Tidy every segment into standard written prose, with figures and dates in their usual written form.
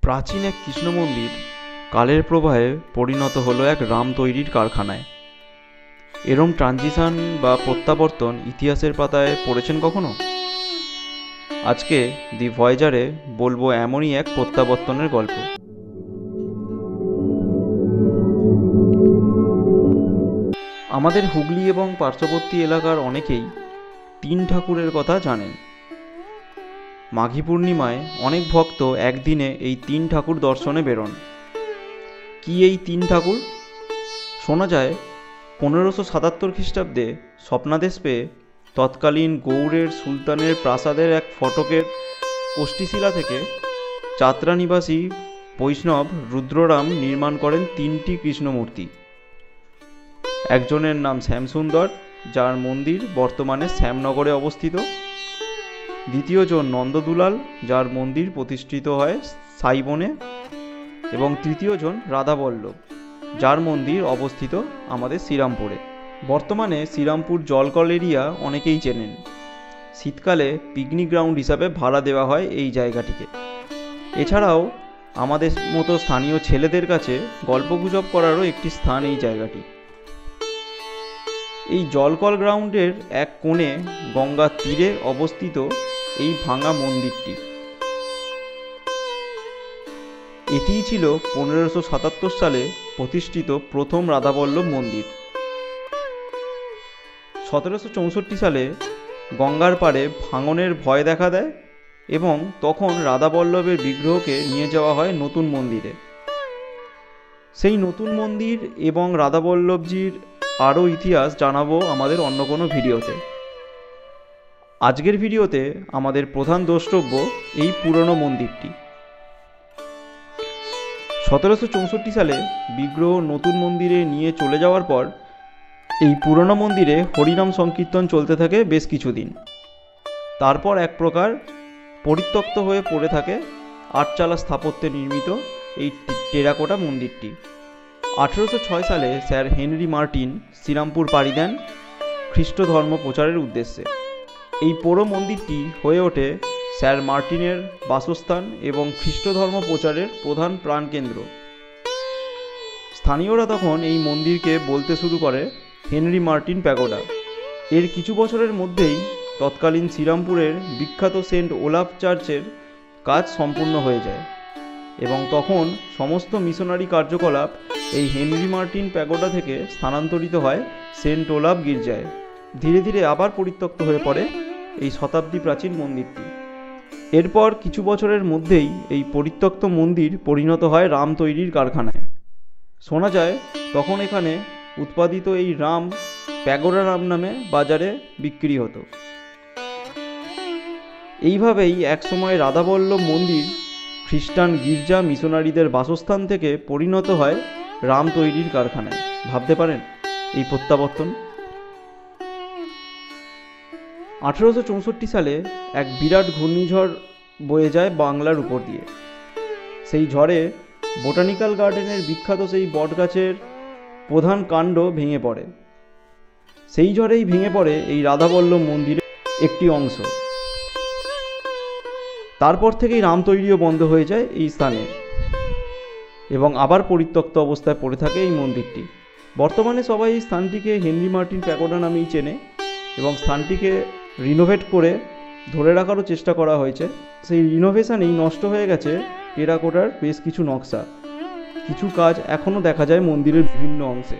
প্রাচীন এক কৃষ্ণ মন্দির কালের প্রবাহে পরিণত হলো এক রাম তৈরির কারখানায়। এরম ট্রানজিশন বা প্রত্যাবর্তন ইতিহাসের পাতায় পড়েছেন কখনো? আজকে দি ভয়েজারে বলবো এমনই এক প্রত্যাবর্তনের গল্প। আমাদের হুগলি এবং পার্শ্ববর্তী এলাকার অনেকেই তিন ঠাকুরের কথা জানেন। মাঘী পূর্ণিমায় অনেক ভক্ত একদিনে এই তিন ঠাকুর দর্শনে বেরোন। কি এই তিন ঠাকুর? শোনা যায় 1577 খ্রিস্টাব্দে স্বপ্নাদেশ পেয়ে তৎকালীন গৌড়ের সুলতানের প্রাসাদের এক ফটকের কোষ্ঠীশিলা থেকে চাতরা নিবাসী বৈষ্ণব রুদ্ররাম নির্মাণ করেন তিনটি কৃষ্ণমূর্তি। একজনের নাম শ্যামসুন্দর, যার মন্দির বর্তমানে শ্যামনগরে অবস্থিত। দ্বিতীয়জন নন্দদুলাল, যার মন্দির প্রতিষ্ঠিত হয় সাইবনে। এবং তৃতীয়জন রাধাবল্লভ, যার মন্দির অবস্থিত আমাদের শ্রীরামপুরে। বর্তমানে শ্রীরামপুর জলকল এরিয়া অনেকেই চেনেন। শীতকালে পিকনিক গ্রাউন্ড হিসাবে ভাড়া দেওয়া হয় এই জায়গাটিকে। এছাড়াও আমাদের মতো স্থানীয় ছেলেদের কাছে গল্পগুজব করারও একটি স্থান এই জায়গাটি। এই জলকল গ্রাউন্ডের এক কোণে গঙ্গার তীরে অবস্থিত এই ভাঙা মন্দিরটি। এটিই ছিল 1577 সালে প্রতিষ্ঠিত প্রথম রাধাবল্লভ মন্দির। 1764 সালে গঙ্গার পাড়ে ভাঙনের ভয় দেখা দেয় এবং তখন রাধাবল্লভের বিগ্রহকে নিয়ে যাওয়া হয় নতুন মন্দিরে। সেই নতুন মন্দির এবং রাধাবল্লভজির আরও ইতিহাস জানাবো আমাদের অন্য কোনো ভিডিওতে। আজকের ভিডিওতে আমাদের প্রধান দ্রষ্টব্য এই পুরনো মন্দিরটি। 1764 সালে বিগ্রহ নতুন মন্দিরে নিয়ে চলে যাওয়ার পর এই পুরনো মন্দিরে হরিনাম সংকীর্তন চলতে থাকে বেশ কিছুদিন। তারপর এক প্রকার পরিত্যক্ত হয়ে পড়ে থাকে আটচালা স্থাপত্যে নির্মিত এই টেরাকোটা মন্দিরটি। 1806 সালে স্যার হেনরি মার্টিন শ্রীরামপুর পাড়ি দেন খ্রিস্ট ধর্ম প্রচারের উদ্দেশ্যে। এই পুরো মন্দিরটি হয়ে ওঠে স্যার মার্টিনের বাসস্থান এবং খ্রিস্ট ধর্ম প্রচারের প্রধান প্রাণকেন্দ্র। স্থানীয়রা তখন এই মন্দিরকে বলতে শুরু করে হেনরি মার্টিন প্যাগোডা। এর কিছু বছরের মধ্যেই তৎকালীন শ্রীরামপুরের বিখ্যাত সেন্ট ওলাফ চার্চের কাজ সম্পূর্ণ হয়ে যায় এবং তখন সমস্ত মিশনারি কার্যকলাপ এই হেনরি মার্টিন প্যাগোডা থেকে স্থানান্তরিত হয় সেন্ট ওলাফ গির্জায়। ধীরে ধীরে আবার পরিত্যক্ত হয়ে পড়ে এই শতাব্দী প্রাচীন মন্দিরটি। এরপর কিছু বছরের মধ্যেই এই পরিত্যক্ত মন্দির পরিণত হয় রাম তৈরির কারখানায়। শোনা যায় তখন এখানে উৎপাদিত এই রাম প্যাগোডা রাম নামে বাজারে বিক্রি হতো। এইভাবেই একসময় রাধাবল্লভ মন্দির খ্রিস্টান গির্জা মিশনারিদের বাসস্থান থেকে পরিণত হয় রাম তৈরির কারখানায়। ভাবতে পারেন এই প্রত্যাবর্তন। 1864 সালে এক বিরাট ঘূর্ণিঝড় বয়ে যায় বাংলার উপর দিয়ে। সেই ঝড়ে বোটানিক্যাল গার্ডেনের বিখ্যাত সেই বটগাছের প্রধান কাণ্ড ভেঙে পড়ে। সেই ঝড়েই ভেঙে পড়ে এই রাধাবল্লভ মন্দিরের একটি অংশ। তারপর থেকেই রাম তৈরিও বন্ধ হয়ে যায় এই স্থানে এবং আবার পরিত্যক্ত অবস্থায় পড়ে থাকে এই মন্দিরটি। বর্তমানে সবাই এই স্থানটিকে হেনরি মার্টিন প্যাগোডা নামেই চেনে এবং স্থানটিকে রিনোভেট করে ধরে রাখারও চেষ্টা করা হয়েছে। সেই রিনোভেশনেই নষ্ট হয়ে গেছে টেরাকোটার বেশ কিছু নকশা। কিছু কাজ এখনও দেখা যায় মন্দিরের বিভিন্ন অংশে।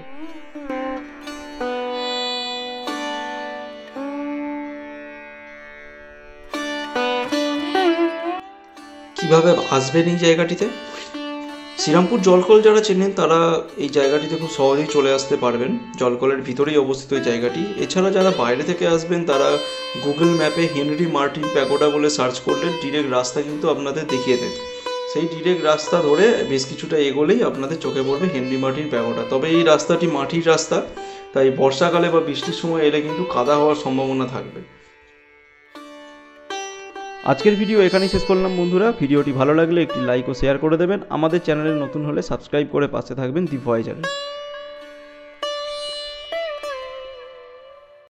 কিভাবে আসবেন এই জায়গাটিতে? শ্রীরামপুর জলকল যারা চেনেন তারা এই জায়গাটিতে খুব সহজেই চলে আসতে পারবেন। জলকলের ভিতরেই অবস্থিত এই জায়গাটি। এছাড়া যারা বাইরে থেকে আসবেন তারা গুগল ম্যাপে হেনরি মার্টিন প্যাগোডা বলে সার্চ করলে ডিরেক্ট রাস্তা কিন্তু আপনাদের দেখিয়ে দেবে। সেই ডিরেক্ট রাস্তা ধরে বেশ কিছুটা এগোলেই আপনাদের চোখে পড়বে হেনরি মার্টিন প্যাগোডা। তবে এই রাস্তাটি মাটির রাস্তা, তাই বর্ষাকালে বা বৃষ্টির সময় এলে কিন্তু কাদা হওয়ার সম্ভাবনা থাকবে। আজকের ভিডিও এখানেই শেষ করলাম বন্ধুরা। ভিডিওটি ভালো লাগলে একটি লাইক ও শেয়ার করে দেবেন। আমাদের চ্যানেলে নতুন হলে সাবস্ক্রাইব করে পাশে থাকবেন দি ভয়েজারে।